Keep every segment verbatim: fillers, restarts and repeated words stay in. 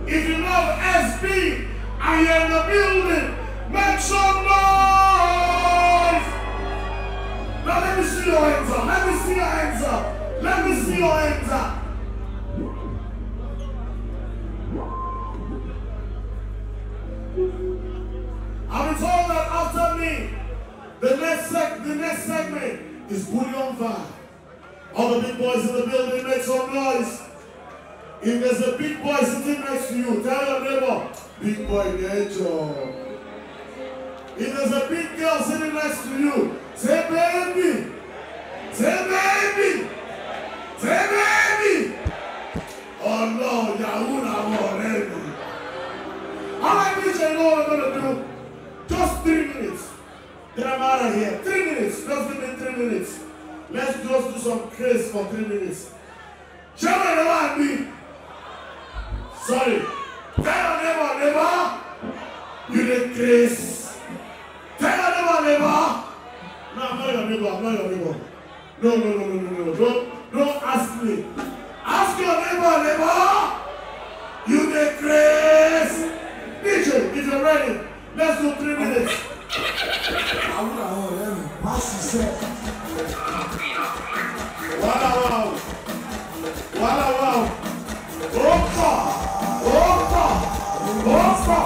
If you love S B and you're in the building, make some noise. Now let me see your hands up. Let me see your hands up. Let me see your hands up. I've been told that after me, the next seg the next segment is Bullion Vibe. All the big boys in the building, make some noise. If there's a big boy sitting next to you, tell your neighbor, big boy nature. If there's a big girl sitting next to you, say baby, say baby, say baby. Oh no, Yahoo already. All right, D J, you know what we're gonna do? Just three minutes. Then I'm out of here. Three minutes. Just give me three minutes. Let's just do some craze for three minutes. Shall I never be? Sorry. Tell your neighbor, neighbor, you the craze. Tell your neighbor, neighbor. No, I'm not your neighbor. I'm not your neighbor. No, no, no, no, no, no. Don't, don't ask me. Ask your neighbor, neighbor. You the craze. D J, if you're ready, let's do three minutes. Wow, wow. Wow, wow. Opa! Opa! Opa!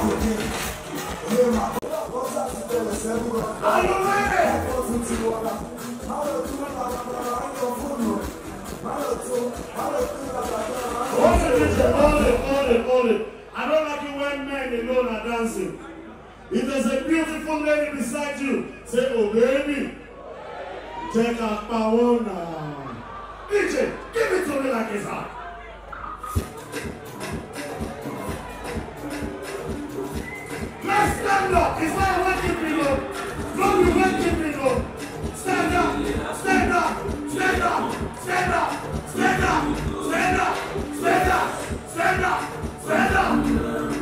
Are you ready? Hold it, hold it, hold it, hold it. I don't like it when men alone are dancing. If there's a beautiful lady beside you, say, oh baby, take a power now. D J, give it to me like it's hot. Let's stand up. It's not a working people. Don't be working people. Stand up, stand up, stand up, stand up, stand up, stand up, stand up, stand up, stand up.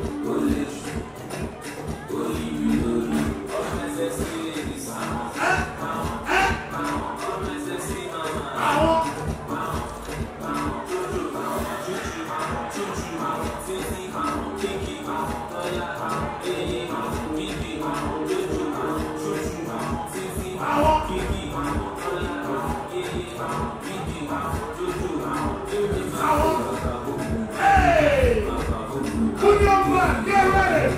Hey! Put your blood, get ready!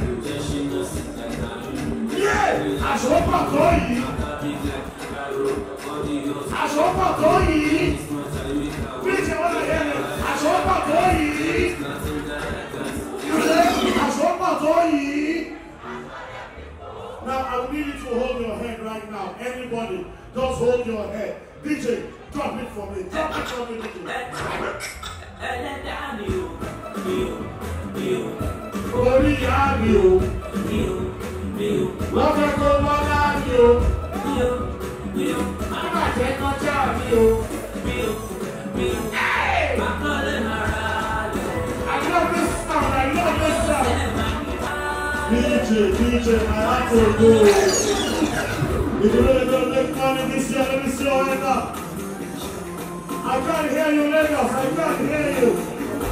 Yeah! Aṣọ́pọ̀ tó yìí! Aṣọ́pọ̀ tó yìí! Bí ìṣẹ́ wọ́n lè yẹ́ ni, aṣọ́pọ̀ tó yìí! Aṣọ́pọ̀ tó yìí! Now I need you to hold your head right now. Anybody, just hold your head. D J, drop it for me. Drop it for me, D J. Orí ìyá mi o, wọ́n fẹ́ kó lọ́lá mi o, nígbà jẹ́ kọjá mi o. I love this sound, I love this sound. D J, D J, my heart will go. If you really don't make money this year, let me see your hand up. I can't hear you, Lagos. I can't hear you.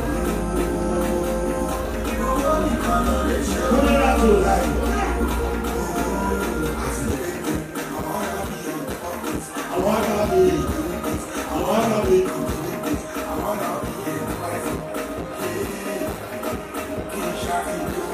Put it up to life. I wanna be. I wanna be. I wanna be.